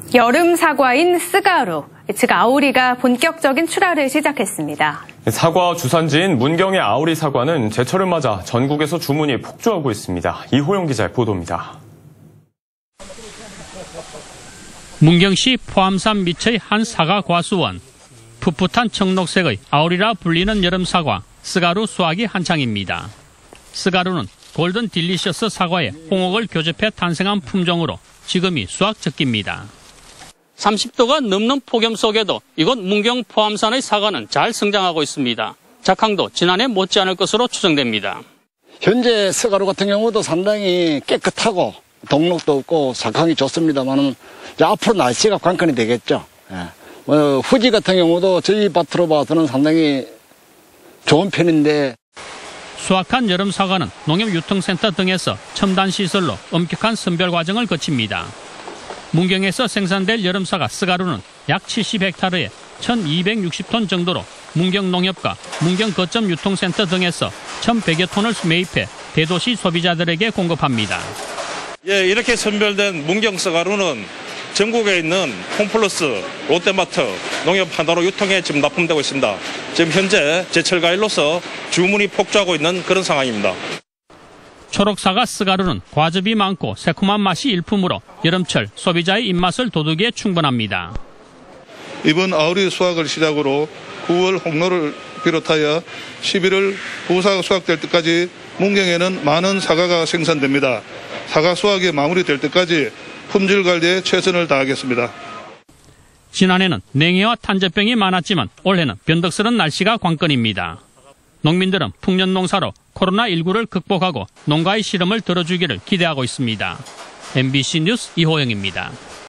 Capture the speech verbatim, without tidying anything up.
여름 사과인 스가루, 즉 아오리가 본격적인 출하를 시작했습니다. 사과 주산지인 문경의 아오리 사과는 제철을 맞아 전국에서 주문이 폭주하고 있습니다. 이호영 기자의 보도입니다. 문경시 포암산 미처의 한 사과 과수원. 풋풋한 청록색의 아오리라 불리는 여름 사과, 스가루 수확이 한창입니다. 스가루는 골든 딜리셔스 사과에 홍옥을 교접해 탄생한 품종으로 지금이 수확 적기입니다. 삼십 도가 넘는 폭염 속에도 이곳 문경 포암산의 사과는 잘 성장하고 있습니다. 작황도 지난해 못지않을 것으로 추정됩니다. 현재 스가루 같은 경우도 상당히 깨끗하고 동록도 없고 작황이 좋습니다만 앞으로 날씨가 관건이 되겠죠. 예. 어, 후지 같은 경우도 저희 밭으로 봐서는 상당히 좋은 편인데 수확한 여름 사과는 농협유통센터 등에서 첨단 시설로 엄격한 선별 과정을 거칩니다. 문경에서 생산될 여름 사과 스가루는 약 칠십 헥타르에 천이백육십 톤 정도로 문경 농협과 문경 거점 유통센터 등에서 천백여 톤을 매입해 대도시 소비자들에게 공급합니다. 예, 이렇게 선별된 문경 스가루는 전국에 있는 홈플러스, 롯데마트, 농협 하나로 유통에 지금 납품되고 있습니다. 지금 현재 제철 과일로서 주문이 폭주하고 있는 그런 상황입니다. 초록사과 스가루는 과즙이 많고 새콤한 맛이 일품으로 여름철 소비자의 입맛을 돋우기에 충분합니다. 이번 아오리 수확을 시작으로 구월 홍로를 비롯하여 십일월 부사가 수확될 때까지 문경에는 많은 사과가 생산됩니다. 사과 수확이 마무리될 때까지 품질 관리에 최선을 다하겠습니다. 지난해는 냉해와 탄저병이 많았지만 올해는 변덕스런 날씨가 관건입니다. 농민들은 풍년 농사로 코로나십구를 극복하고 농가의 시름을 덜어주기를 기대하고 있습니다. 엠비씨 뉴스 이호영입니다.